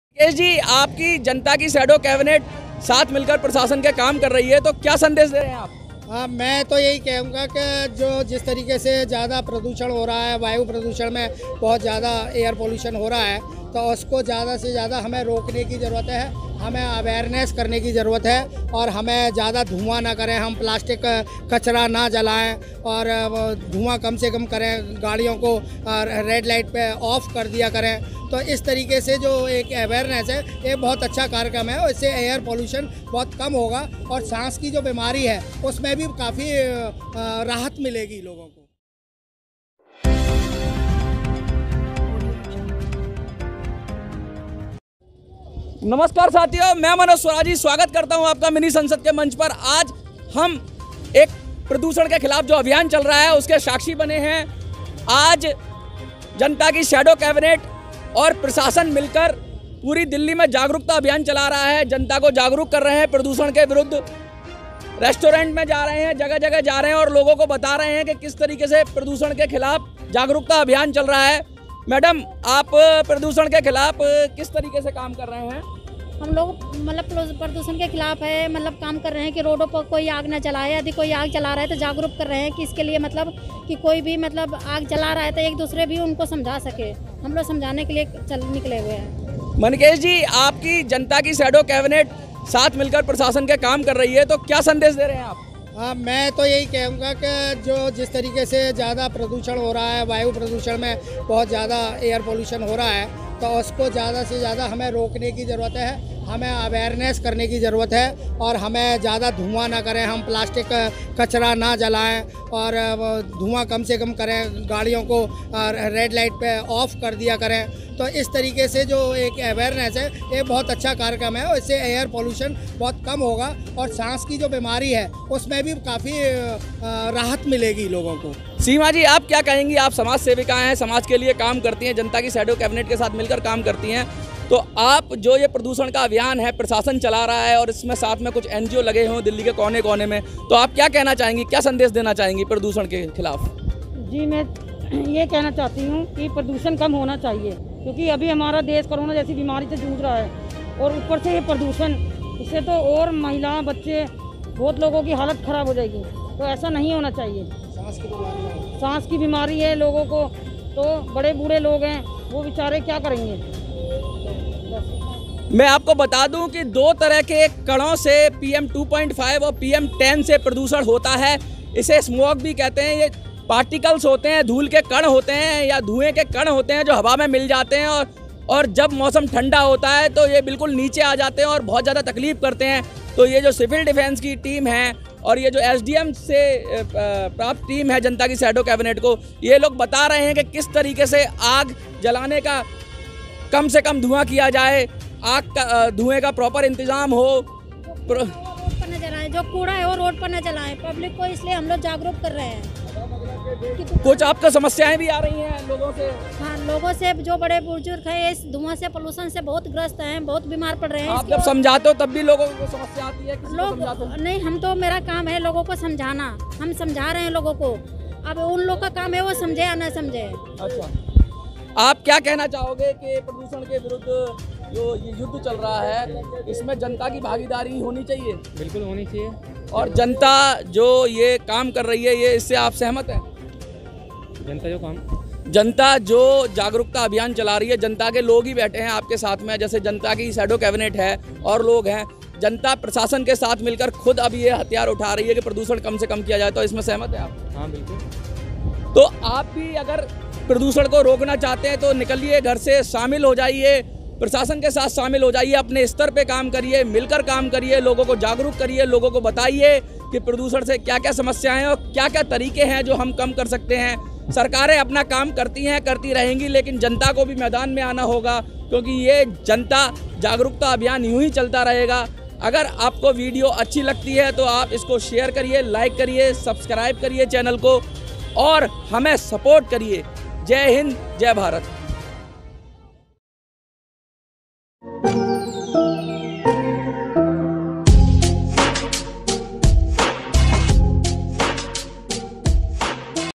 मुकेश जी, आपकी जनता की shadow cabinet साथ मिलकर प्रशासन के काम कर रही है, तो क्या संदेश दे रहे हैं आप? हाँ, मैं तो यही कहूँगा कि जो जिस तरीके से ज़्यादा प्रदूषण हो रहा है, वायु प्रदूषण में बहुत ज़्यादा एयर पोल्यूशन हो रहा है, तो उसको ज़्यादा से ज़्यादा हमें रोकने की ज़रूरत है, हमें अवेयरनेस करने की ज़रूरत है और हमें ज़्यादा धुआं ना करें, हम प्लास्टिक कचरा ना जलाएं और धुआं कम से कम करें, गाड़ियों को रेड लाइट पे ऑफ कर दिया करें। तो इस तरीके से जो एक अवेयरनेस है, ये बहुत अच्छा कार्यक्रम है और इससे एयर पोल्यूशन बहुत कम होगा और सांस की जो बीमारी है उसमें भी काफ़ी राहत मिलेगी लोगों को। नमस्कार साथियों, मैं मनोज स्वराजी स्वागत करता हूं आपका मिनी संसद के मंच पर। आज हम एक प्रदूषण के खिलाफ जो अभियान चल रहा है उसके साक्षी बने हैं। आज जनता की शैडो कैबिनेट और प्रशासन मिलकर पूरी दिल्ली में जागरूकता अभियान चला रहा है, जनता को जागरूक कर रहे हैं प्रदूषण के विरुद्ध। रेस्टोरेंट में जा रहे हैं, जगह जगह जा रहे हैं और लोगों को बता रहे हैं कि किस तरीके से प्रदूषण के खिलाफ जागरूकता अभियान चल रहा है। मैडम, आप प्रदूषण के खिलाफ किस तरीके से काम कर रहे हैं? हम लोग मतलब प्रदूषण के खिलाफ है, मतलब काम कर रहे हैं कि रोडों पर कोई आग ना जलाए। यदि कोई आग जला रहा है तो जागरूक कर रहे हैं कि इसके लिए मतलब कि कोई भी मतलब आग जला रहा है तो एक दूसरे भी उनको समझा सके। हम लोग समझाने के लिए चल निकले हुए हैं। मुकेश जी, आपकी जनता की शैडो कैबिनेट साथ मिलकर प्रशासन के काम कर रही है, तो क्या संदेश दे रहे हैं आप? हाँ, मैं तो यही कहूँगा कि जो जिस तरीके से ज़्यादा प्रदूषण हो रहा है, वायु प्रदूषण में बहुत ज़्यादा एयर पोल्यूशन हो रहा है, तो उसको ज़्यादा से ज़्यादा हमें रोकने की ज़रूरत है, हमें अवेयरनेस करने की ज़रूरत है और हमें ज़्यादा धुआं ना करें, हम प्लास्टिक कचरा ना जलाएं और धुआं कम से कम करें, गाड़ियों को रेड लाइट पे ऑफ कर दिया करें। तो इस तरीके से जो एक अवेयरनेस है, ये बहुत अच्छा कार्यक्रम है और इससे एयर पोल्यूशन बहुत कम होगा और सांस की जो बीमारी है उसमें भी काफ़ी राहत मिलेगी लोगों को। सीमा जी, आप क्या कहेंगी? आप समाज सेविका हैं, समाज के लिए काम करती हैं, जनता की शैडो कैबिनेट के साथ मिलकर काम करती हैं, तो आप जो ये प्रदूषण का अभियान है प्रशासन चला रहा है और इसमें साथ में कुछ एनजीओ लगे हों दिल्ली के कोने कोने में, तो आप क्या कहना चाहेंगी, क्या संदेश देना चाहेंगी प्रदूषण के खिलाफ? जी, मैं ये कहना चाहती हूँ कि प्रदूषण कम होना चाहिए, क्योंकि अभी हमारा देश कोरोना जैसी बीमारी से जूझ रहा है और ऊपर से ये प्रदूषण, इससे तो और महिलाएं, बच्चे, बहुत लोगों की हालत ख़राब हो जाएगी। तो ऐसा नहीं होना चाहिए। सांस की बीमारी है लोगों को, तो बड़े बूढ़े लोग हैं, वो बेचारे क्या करेंगे। मैं आपको बता दूं कि दो तरह के कणों से PM 2.5 और PM 10 से प्रदूषण होता है। इसे स्मोक भी कहते हैं। ये पार्टिकल्स होते हैं, धूल के कण होते हैं या धुएं के कण होते हैं जो हवा में मिल जाते हैं और जब मौसम ठंडा होता है तो ये बिल्कुल नीचे आ जाते हैं और बहुत ज़्यादा तकलीफ करते हैं। तो ये जो सिविल डिफेंस की टीम है और ये जो SDM से प्राप्त टीम है जनता की शैडो कैबिनेट को, ये लोग बता रहे हैं कि किस तरीके से आग जलाने का कम से कम धुआं किया जाए, आग का धुएं का प्रॉपर इंतजाम हो। रोड पर न जलाएं, जो कूड़ा है वो रोड पर न जलाएं पब्लिक को, इसलिए हम लोग जागरूक कर रहे हैं। कुछ आपको समस्याएं भी आ रही हैं लोगों से? हाँ, लोगों से जो बड़े बुजुर्ग हैं इस धुआं से, पोल्यूशन से बहुत ग्रस्त हैं, बहुत बीमार पड़ रहे हैं। आप जब समझाते हो तब भी लोगों को समस्या आती है? लोग नहीं, हम तो, मेरा काम है लोगों को समझाना, हम समझा रहे हैं लोगों को। अब उन लोग का काम है वो समझे या न समझे। अच्छा, आप क्या कहना चाहोगे कि प्रदूषण के विरुद्ध जो ये युद्ध चल रहा है इसमें जनता की भागीदारी होनी चाहिए? बिल्कुल होनी चाहिए। और जनता जो ये काम कर रही है, ये इससे आप सहमत हैं? जनता जो जागरूकता अभियान चला रही है, जनता के लोग ही बैठे हैं आपके साथ में, जैसे जनता की शैडो कैबिनेट है और लोग हैं, जनता प्रशासन के साथ मिलकर खुद अब ये हथियार उठा रही है कि प्रदूषण कम से कम किया जाए, तो इसमें सहमत है आप? हाँ, बिल्कुल। तो आप भी अगर प्रदूषण को रोकना चाहते हैं तो निकलिए घर से, शामिल हो जाइए, प्रशासन के साथ शामिल हो जाइए, अपने स्तर पे काम करिए, मिलकर काम करिए, लोगों को जागरूक करिए, लोगों को बताइए कि प्रदूषण से क्या क्या समस्याएं और क्या क्या तरीके हैं जो हम कम कर सकते हैं। सरकारें अपना काम करती हैं, करती रहेंगी, लेकिन जनता को भी मैदान में आना होगा, क्योंकि ये जनता जागरूकता अभियान यूं ही चलता रहेगा। अगर आपको वीडियो अच्छी लगती है तो आप इसको शेयर करिए, लाइक करिए, सब्सक्राइब करिए चैनल को और हमें सपोर्ट करिए। जय हिंद, जय भारत।